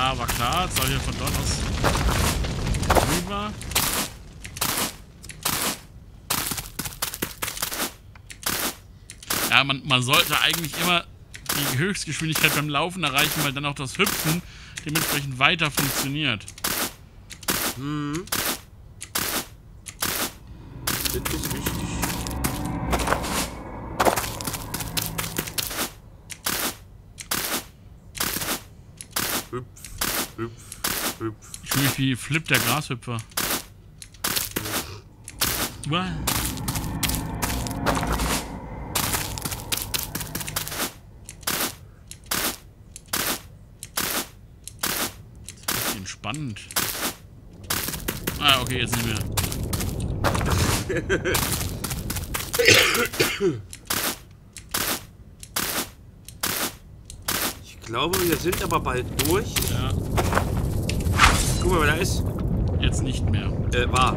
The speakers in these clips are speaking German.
Ja, war klar. Jetzt soll ich von dort aus rüber. Ja, man sollte eigentlich immer die Höchstgeschwindigkeit beim Laufen erreichen, weil dann auch das Hüpfen dementsprechend weiter funktioniert. Hm. Das ist wichtig. Hüpf, hüpf, hüpf. Ich fühle mich wie Flip, der Grashüpfer. Wow. Spannend. Ah, okay, jetzt nicht mehr. Ich glaube, wir sind aber bald durch. Ja. Guck mal, wer da ist. Jetzt nicht mehr. War.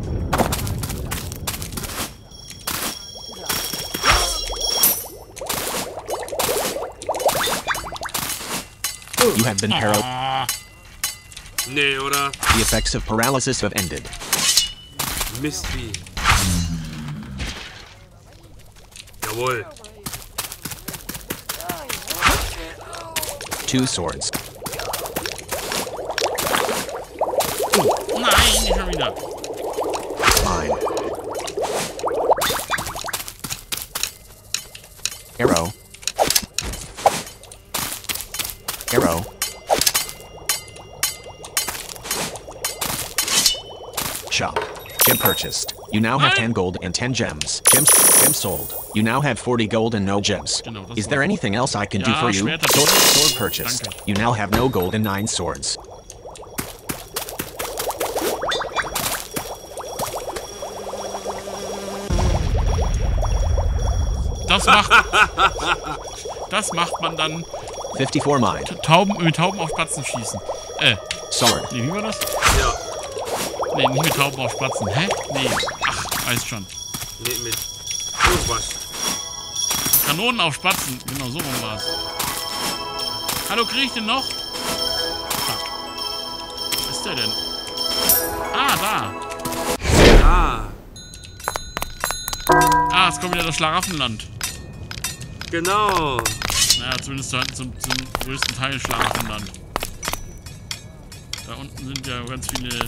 You have been paralyzed. Nee, oder? The effects of paralysis have ended. Mist wie. Jawohl. 2 swords. Nein, nicht schon wieder. Fine. Arrow. Arrow. Shop. Gem purchased. You now have 10 gold and 10 gems. Gems sold. You now have 40 gold and no gems. Is there anything else I can do for you? Sword purchased. You now have no gold and 9 swords. Das macht man dann 54 mine. mit Tauben auf Spatzen schießen. Sword. Nee, wie war das? Ja. Nee, nicht mit Tauben auf Spatzen. Hä? Nee. Ach, weiß schon. Nee, mit irgendwas. Kanonen auf Spatzen. Genau, so rum war's. Hallo, krieg ich den noch? Fuck. Was ist der denn? Ah, da. Ja. Ah, es kommt wieder das Schlaraffenland. Genau. Naja, zumindest zum größten Teil Schlaraffenland. Da unten sind ja ganz viele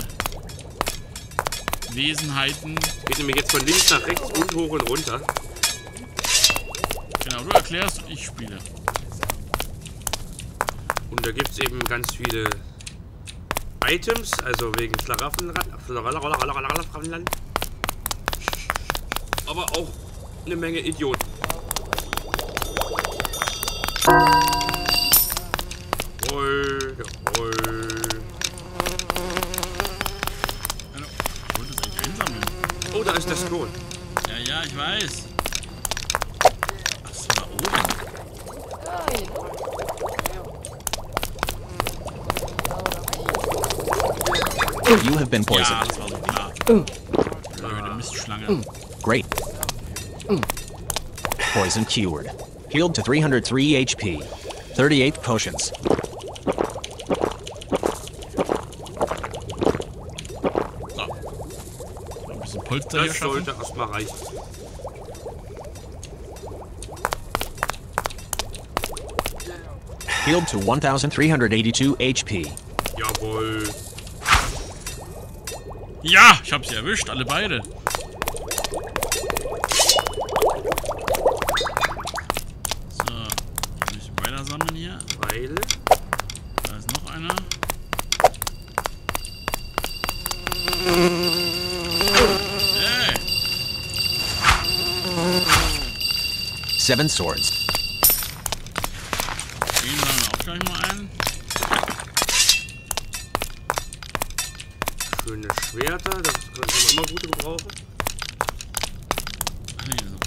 Wesenheiten. Geht nämlich jetzt von links nach rechts und hoch und runter. Genau, du erklärst und ich spiele. Und da gibt es eben ganz viele Items, also wegen Schlaraffenland. Aber auch eine Menge Idioten. Jawohl, jawohl. Hallo. Ich wollte es eigentlich einsammeln. Oh, da ist das Klon. Ja, ich weiß. Ach, so da oben. You have been Ja, poisoned. das war so klar. Das war eine Mistschlange. Great. Poison cured. Healed to 303 HP. 38 potions. So. Ein bisschen Polster hier Das schaffen. sollte erstmal reichen. Healed to 1382 HP. Jawohl. Ja, ich hab sie erwischt, alle beide. So, ein bisschen weiter sammeln hier. Weil. Da ist noch einer. Hey, 7 swords. den sammeln wir auch gleich mal ein. Schöne Schwerter, das kann man immer gut gebrauchen. Ach nee, so.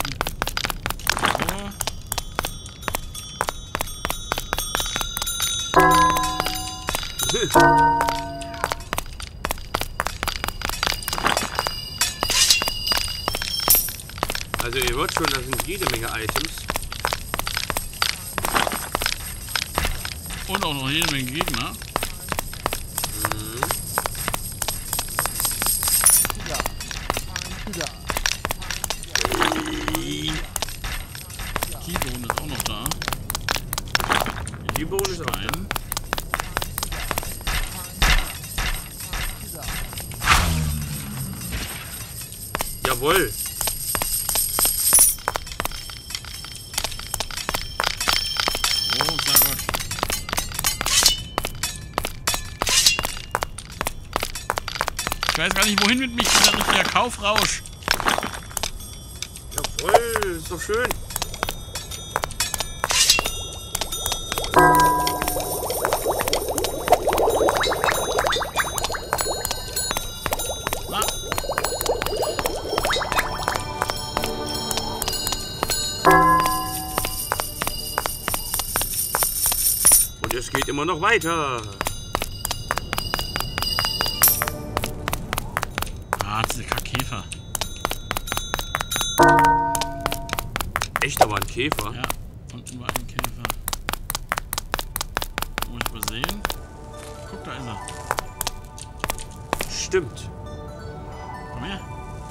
Also ihr hört schon, da sind jede Menge Items. Und auch noch jede Menge Gegner. Kühlbohnen ist auch da. Jawohl. Oh, sehr gut. Ich weiß gar nicht, wohin mit mich. Dieser richtiger Kaufrausch. Jawohl, ist doch schön. Und es geht immer noch weiter. Ah, diese Kackkäfer. Echt, aber ein Käfer? Ja, unten war ein Käfer. Muss ich übersehen? Guck, da ist er. Stimmt. Komm her.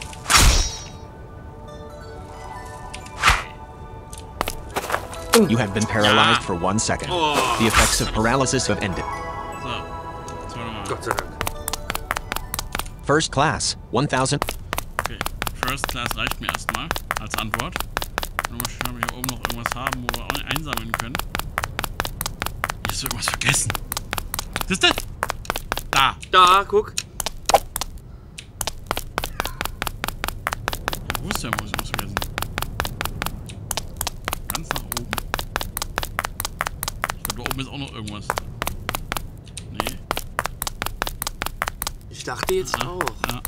You have been paralyzed for 1 second. Oh. The effects of paralysis have ended. So. Jetzt wollen wir mal. Gott sei Dank. First class, 1000. Okay. First Class reicht mir erstmal als Antwort. Dann muss ich hier oben noch irgendwas haben, wo wir auch einsammeln können. Hier ist irgendwas vergessen. Was ist das? Da. Da, guck. Wo ist der? Wo ist was vergessen? Ganz nach oben. Ich glaube, da oben ist auch noch irgendwas. Nee. Ich dachte jetzt auch. Ja.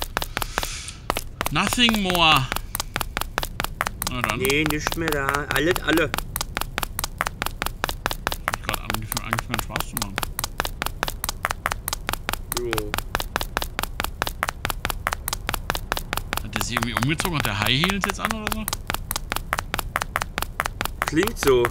Nothing more. Na dann. Nee, nicht mehr da. Alle. Ich hab gerade angefangen Spaß zu machen. Jo. Hat der sich irgendwie umgezogen? Hat der High Heels jetzt an oder so? Klingt so.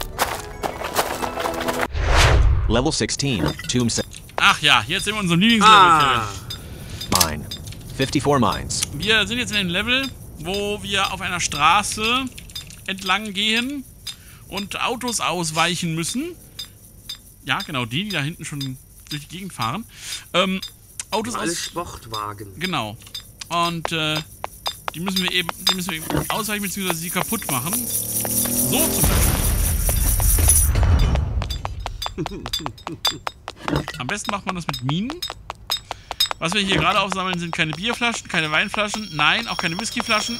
Level 16, Tomb set. Ach ja, jetzt sind wir in unserem Lieblingslevel. Mine. 54 mines. Wir sind jetzt in dem Level, wo wir auf einer Straße entlang gehen und Autos ausweichen müssen. Ja, genau, die da hinten schon durch die Gegend fahren. Autos Alles Sportwagen. Genau. Und die müssen wir eben ausweichen bzw. sie kaputt machen. So zum Beispiel. Am besten macht man das mit Minen. Was wir hier gerade aufsammeln, sind keine Bierflaschen, keine Weinflaschen, nein, auch keine Whiskyflaschen.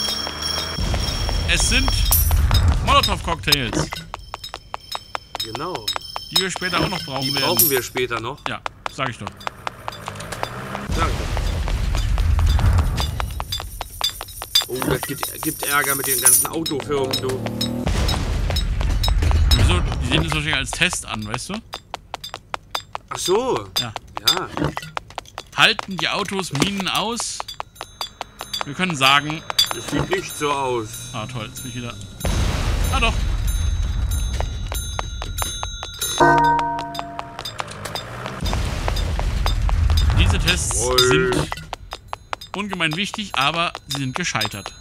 Es sind Molotov-Cocktails. Genau. Die wir später auch noch brauchen Die werden. brauchen wir später noch. Ja, sag ich doch. Danke. Oh, das gibt Ärger mit den ganzen Autofirmen, du. Wieso? Die sehen das wahrscheinlich als Test an, weißt du? Ach so. Ja. Ja. Halten die Autos Minen aus? Wir können sagen... Das sieht nicht so aus. Ah, toll, jetzt bin ich wieder... Ah, doch. Diese Tests sind ungemein wichtig, aber sie sind gescheitert.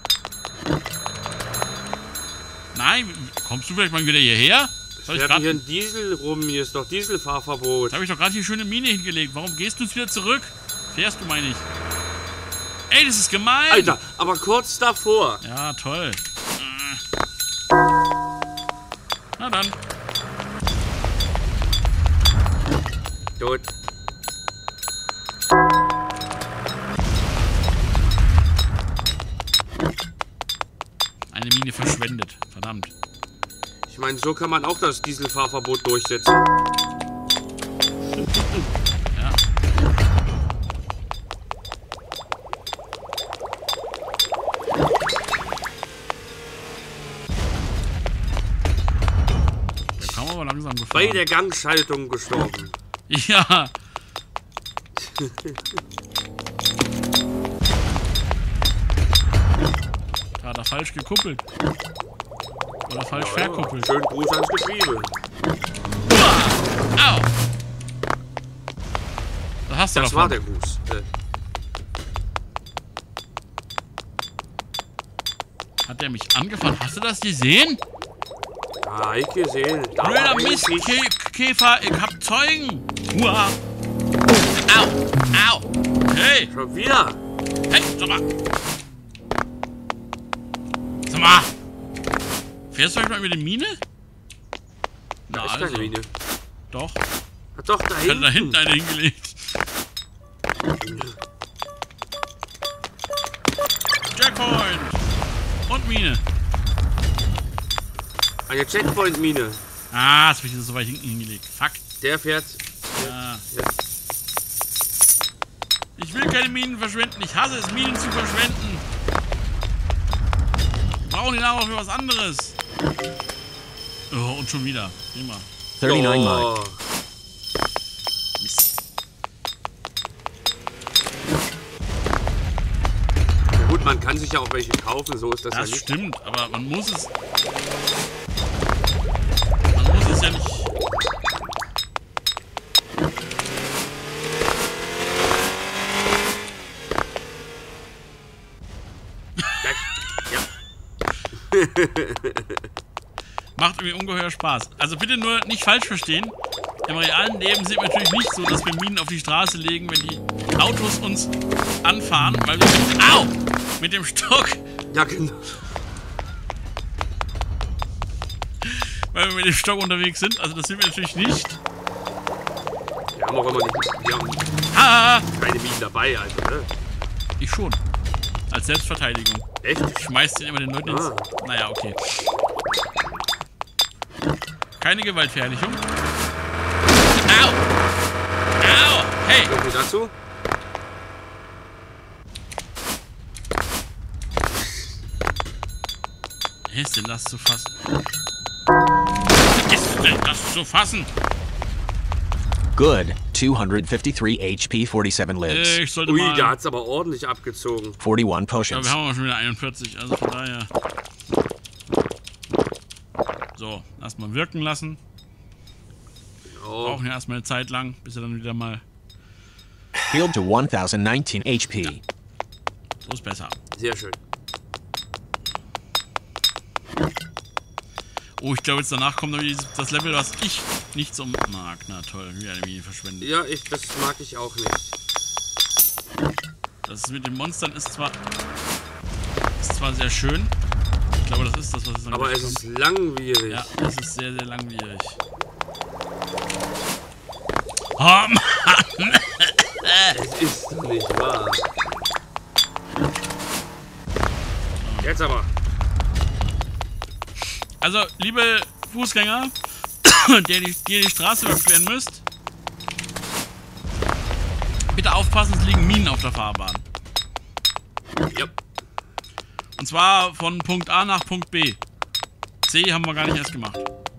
Nein, kommst du vielleicht mal wieder hierher? Wir haben hier einen Diesel rum, hier ist doch Dieselfahrverbot. Da habe ich doch gerade hier schöne Mine hingelegt. Warum gehst du jetzt wieder zurück? Fährst du, meine ich. Ey, das ist gemein. Alter, aber kurz davor. Ja, toll. Na dann. Gut. Eine Mine verschwendet. Verdammt. Ich meine, so kann man auch das Dieselfahrverbot durchsetzen. Ja. Da kam aber langsam gefahren. Bei der Gangschaltung gestorben. Ja. Da hat er falsch gekuppelt. Oder falsch verkuppelt. Schönen Gruß ans Getriebe. Au! Das hast du Das davon. war der Gruß. Hat der mich angefahren? Hast du das gesehen? Ah, ich gesehen. Blöder Mistkäfer, ich hab Zeugen. Uah. Au, au. Hey. Schon wieder. Hey, sag mal. Sag mal. Fährst du euch mal über die Mine? Da ist keine Mine. Doch. Hat doch da Ich hatte da hinten eine hingelegt. Checkpoint. Und Mine. Eine Checkpoint-Mine. Ah, das habe ich so weit hinten hingelegt. Fuck. Der fährt. Ja. Ja. Ich will keine Minen verschwenden. Ich hasse es, Minen zu verschwenden. Wir brauchen die Nahrung für was anderes. Oh, und schon wieder. Immer. 39 Oh. Mike. Mist. Ja, gut, man kann sich ja auch welche kaufen, so ist das ja Das nicht. stimmt, aber man muss es. Man muss es ja nicht. Ja. Macht irgendwie ungeheuer Spaß. Also bitte nur nicht falsch verstehen. Im realen Leben sind wir natürlich nicht so, dass wir Minen auf die Straße legen, wenn die Autos uns anfahren, weil wir mit dem Stock, Ja, genau. weil wir mit dem Stock unterwegs sind. Also das sind wir natürlich nicht. Wir haben auch immer nicht. Wir haben Ah, keine Minen dabei, also, ne? ich schon. Als Selbstverteidigung. Echt? Ich schmeiß den immer den Leuten ins... Naja, okay. Keine Gewaltverherrlichung. Au! Au! Hey! So viel dazu? Wie ist denn das zu fassen? Ist denn das zu fassen? Good. 253 HP, 47 lives. Ich sollte Ui, mal... da hat's aber ordentlich abgezogen. 41 Ja, potions. wir haben aber schon wieder 41, also von daher... So, erstmal wirken lassen. Oh. Brauchen ja erstmal eine Zeit lang, bis er dann wieder mal... Healed to 1019 HP. So ist besser. Sehr schön. Oh, ich glaube jetzt danach kommt noch das Level, was ich nicht so mag. Na toll, wieder eine Mine verschwendet. Ja, das mag ich auch nicht. Das mit den Monstern ist zwar sehr schön. Ich glaube, das ist das, was es dann Aber gleich es kommt. ist langwierig. Ja, es ist sehr, sehr langwierig. Oh Mann! Es ist doch nicht wahr. Jetzt aber. Also, liebe Fußgänger, die die Straße überqueren müsst, bitte aufpassen, es liegen Minen auf der Fahrbahn. Ja. Und zwar von Punkt A nach Punkt B. C haben wir gar nicht erst gemacht.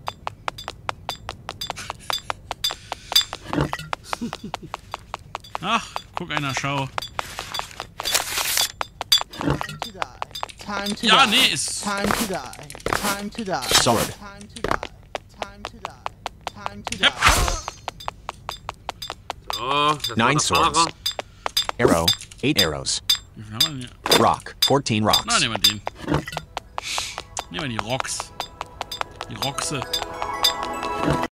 Ach, guck einer, schau. Time to die. Time to Ja, die. nee, ist... Time to die. Time to die. Sword. Time to die. Time to die. Time to die. Yep. So, das war 9 der swords. Fahrer. Arrow. 8 arrows. Wie viel haben wir denn hier? Rock. 14 Na, rocks. nehmen wir den. Nehmen wir die Rocks. Die Roxe.